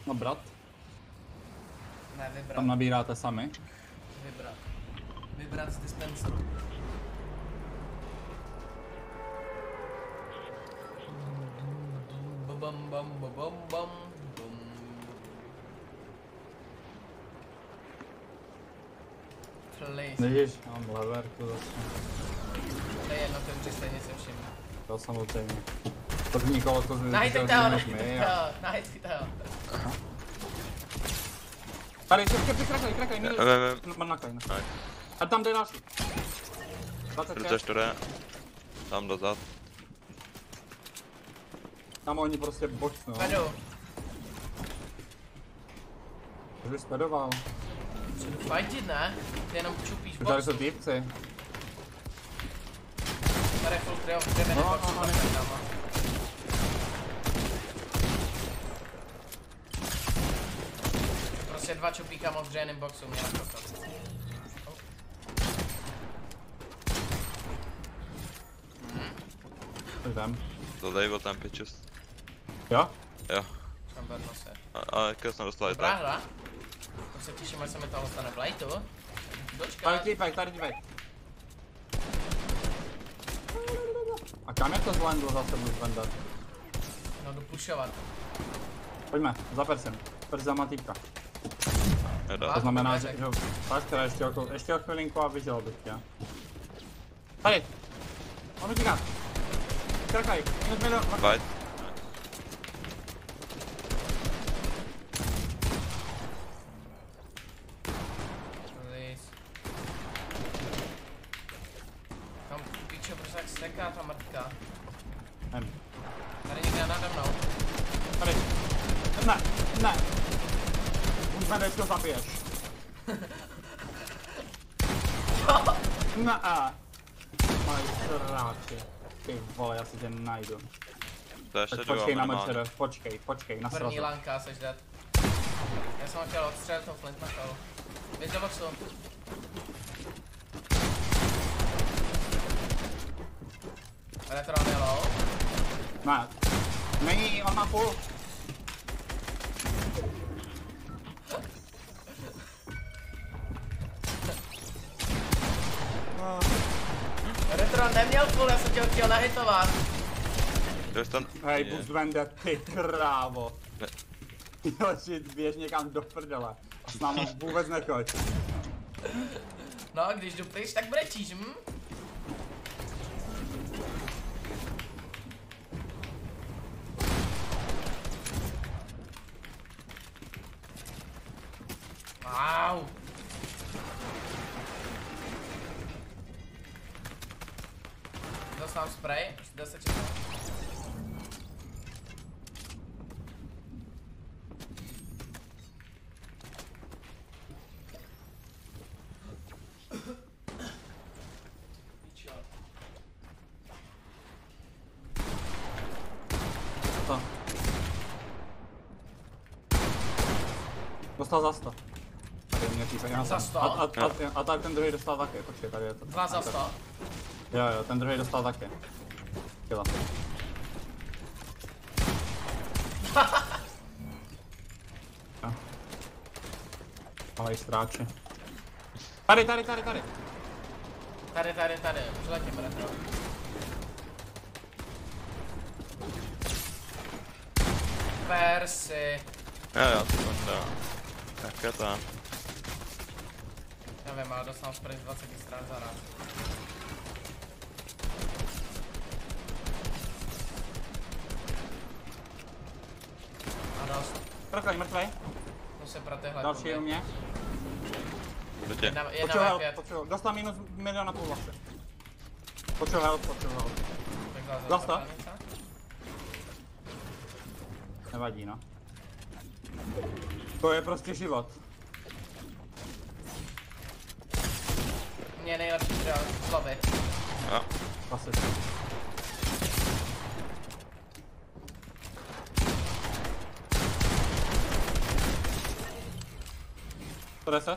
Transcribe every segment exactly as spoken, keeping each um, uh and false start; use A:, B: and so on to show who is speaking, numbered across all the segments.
A: Nabrat?
B: Ne, vybrat.
A: Tam nabíráte sami?
B: Vybrat. Vybrat z dispenseru. Bam bam bam bam bam bam. Please.
A: Nevíš, mám leverku zase.
B: To je jedno, ten si stejně se všimne.
A: To samozřejmě. První kolo to zvěděl.
B: Najte toho, najte toho, najte toho.
A: Tady, ještě přikrakaj, krakaj, míli. Mám nakaj, no. A tam jde další. dvacet šest.
C: čtyři. Tam dozad.
A: Tam oni prostě bočnou.
B: Pedu.
A: Už bys pedoval.
B: Fajtit, ne? Ty jenom čupíš boxu.
A: Tady jsou týpci.
B: Tady je full triumph, jdeme
A: No,
B: boxu,
A: no,
B: pak
A: no.
B: tam. Prostě dva čupíka moc v dřeným boxu měla kokot.
A: Jdem.
C: Zadej o tam pitches.
A: Jo?
C: Jo.
B: Tam vedno se.
C: A, a jakého jsem dostal i
B: Dobrá
C: tak.
B: hra. Tak se těším, až se mi toho stane v lightu.
A: Tady
B: Dočkat.
A: týpek, tady týpek. A kam je to zvlendlo zase budu zvendat?
B: No jdu pushovat.
A: Pojďme, za persem. Pers za matýpka.
C: Nedá.
A: To znamená, že jo, tak teda ještě o, ještě o chvilinku a vyžel bych tě. Tady! On utíká! Krkaj, minus milion,
C: Fight.
B: Please. Kam píče, prostě jak steká ta mrtka.
A: Jen.
B: Tady někde nade mnou.
A: Tady! Ne, ne! Už mě to zabiješ. Ne, a. Mají sráči. Ty vole, já si tě najdu.
C: To ještě
A: Tak
C: dva
A: počkej na
C: minimálně.
A: mečere, počkej, počkej, na
B: První
A: srazu.
B: lanka, seš dead. Já jsem ho chtěl odstřelit toho flint na kalu. Běž do boxu. Retron je low.
A: Ne. Není, on má půl.
B: Retron neměl full, já jsem tě ho chtěl nahitovat.
C: Jo, ten...
A: Hej,
C: je.
A: boost vende, ty krávo.
C: Ne.
A: Joži, běž někam do prdele. A s náma vůbec nechoď.
B: No a když jdu pryč, tak brečíš, hm? Wow. Dostám spray, deset čekám.
A: To. Dostal za sto. Tady mě týpek, já
B: Za
A: jsem.
B: sto?
A: A, a, a, a tak ten druhý dostal taky, počkej, tady je to.
B: Dva za sto.
A: Jo, jo, ten druhý dostal taky. Kila. Jo. Malej stráči. Tady, tady, tady, tady.
B: Tady, tady, tady, už letím, retro. Persi.
C: Jo, jo, to dá. Tak je to.
B: Nevím, ale dostal spray z dvacet stran za rád. A dost.
A: Trofej, mrtvej.
B: Musím pro tyhle
A: Další
B: kluby.
A: u mě.
C: Do tě.
B: Jedna, jedna
A: Potřebuji
B: ve
A: help,
B: pět.
A: potřebuji. Dostal minus milion a půl vlastně. Potřebuji help, potřebuji help.
B: Takhle za
A: Dost to?
B: zabranice.
A: Nevadí, no. To je prostě život.
B: Mě nejlepší drill z lobby.
C: Jo.
A: Klasicky. sto deset?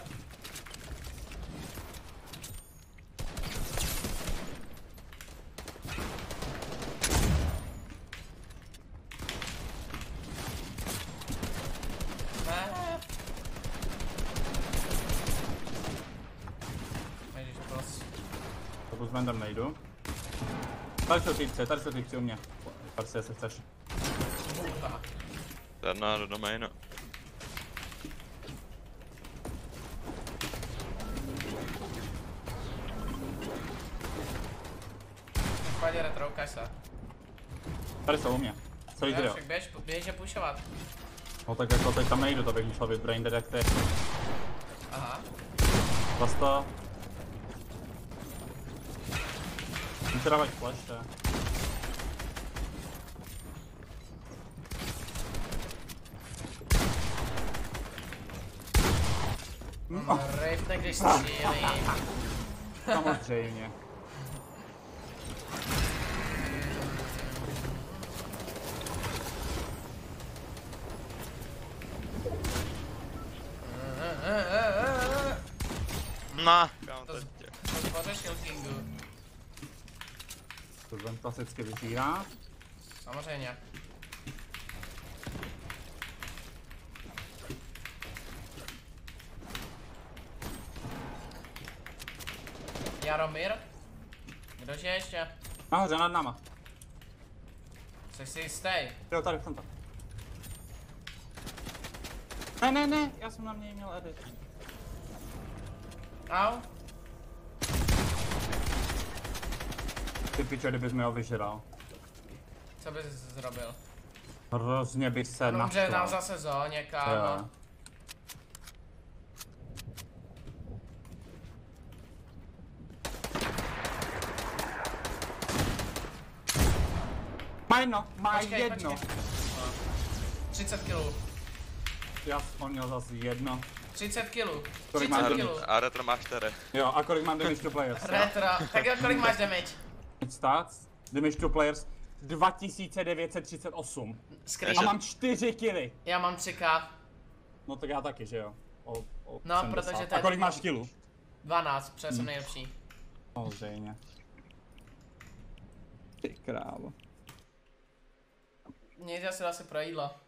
A: Pokud s Vendem nejdu. Tady jsou týpci, tady jsou týpci u mě. Tady si, jestli chceš.
B: Bucha.
C: Tornado do mainu.
B: Pojď retro, ukaž se.
A: Tady jsou u mě. Celý
B: Ne,
A: video.
B: však běž, běž je pušovat.
A: No tak jako teď tam nejdu, to bych musel být brain dead jak ty.
B: Aha.
A: Zas to. Musíte dávat flash, je.
B: No, rejpne, když střílí.
A: Samozřejmě.
C: Na,
B: To,
C: counter tě.
B: to pořešil Kingu.
A: To jsem klasicky vyžírá.
B: Samozřejmě. Jaromír? Kdo je ještě?
A: Nahoře nad náma.
B: Jsi si jistý?
A: Jo, tady v tomto. Ne, ne, ne, já jsem na něj měl edit.
B: Au?
A: Ty piče, kdybys mi ho vyžral.
B: Co bys zrobil?
A: Hrozně bych se
B: On umře nám
A: naštval.
B: za sezóně, kámo.
A: Jo. Má jedno, má
B: Počkej,
A: jedno.
B: počkej. třicet kilů.
A: Já on měl zase jedno.
B: třicet kilů.
A: Kolik
B: třicet
A: máš?
B: kilů.
C: A retro máš čtyři.
A: Jo, a kolik mám damage to players? jo?
B: Retro. Tak jo, kolik máš damage?
A: Stats, damage to players, dva tisíce devět set třicet osm.
B: Screen.
A: A mám čtyři killy.
B: Já mám tři ká.
A: No tak já taky, že jo? O, o
B: No,
A: sedmdesát.
B: protože to
A: A
B: je
A: kolik
B: tak-
A: máš killů?
B: dvanáct, protože jsem nejlepší.
A: Samozřejmě. Ty krávo.
B: Mějte si asi pro jídlo.